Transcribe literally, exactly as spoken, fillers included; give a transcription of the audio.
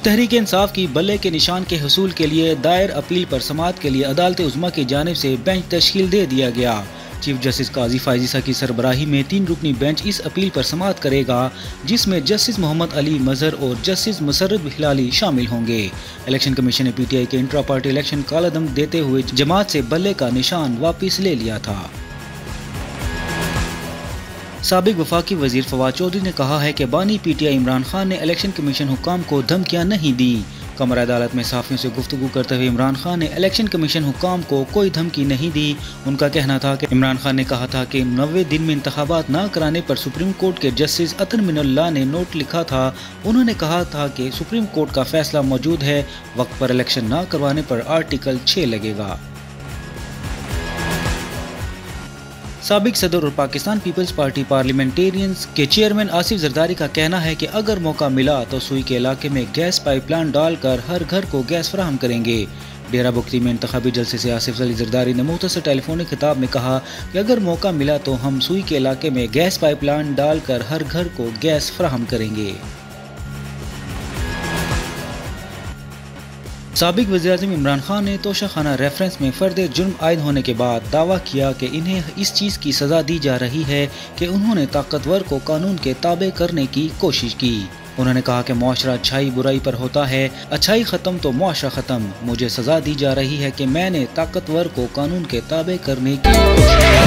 تحریک انصاف کی بلے کے نشان کے حصول کے لیے دائر اپیل پر سماعت کے لیے عدالت عظمیٰ کی جانب سے بینچ تشکیل دے دیا گیا۔ چیف جسٹس قاضی فائز کی سربراہی میں تین رکنی بینچ اس اپیل پر سماعت کرے گا، جس میں جسٹس محمد علی مظہر اور جسٹس مسرت ہلالی شامل ہوں گے۔ الیکشن کمیشن نے پی ٹی آئی کے انٹرا پارٹی الیکشن کالعدم دیتے ہوئے جماعت سے بلے کا نشان واپس لے لیا تھا۔ سابق وفاقی وزیر فواد چودھری نے کہا ہے کہ بانی P T I Imran Khan نے الیکشن کمیشن حکام کو دھمکیاں نہیں دیں۔ کمرہ عدالت میں صحافیوں سے گفتگو کرتے ہوئے عمران خان نے الیکشن کمیشن حکام کو کوئی دھمکی نہیں دی۔ ان کا کہنا تھا کہ عمران خان نے کہا تھا کہ نوے دن میں انتخابات نہ کرانے پر سپریم کورٹ کے جسٹس عطر من اللہ نے نوٹ لکھا تھا۔ انہوں نے کہا تھا کہ سپریم کورٹ کا فیصلہ موجود ہے، وقت پر الیکشن نہ کروانے پر آرٹیکل چھ لگے گا۔ سابق صدر اور پاکستان پیپلز پارٹی پارلیمنٹیرینز کے چیئرمین آصف زرداری کا کہنا ہے کہ اگر موقع ملا تو سوئی کے علاقے میں گیس پائپ لائن ڈال کر ہر گھر کو گیس فراہم کریں گے۔ ڈیرہ بگٹی میں انتخابی جلسے سے آصف علی زرداری نے مختصر ٹیلی فونک خطاب میں کہا کہ اگر موقع ملا تو ہم سوئی کے علاقے میں گیس پائپ لائن ڈال کر ہر گھر کو گیس فراہم کریں گے۔ سابق وزیراعظم عمران خان نے توشہ خانہ ریفرنس میں فرد جرم عائد ہونے کے بعد دعویٰ کیا کہ انہیں اس چیز کی سزا دی جا رہی ہے کہ انہوں نے طاقتور کو قانون کے تابع کرنے کی کوشش کی۔ انہوں نے کہا کہ معاشرہ اچھائی برائی پر ہوتا ہے، اچھائی ختم تو معاشرہ ختم۔ مجھے سزا دی جا رہی ہے کہ میں نے طاقتور کو قانون کے تابع کرنے کی کوشش کی۔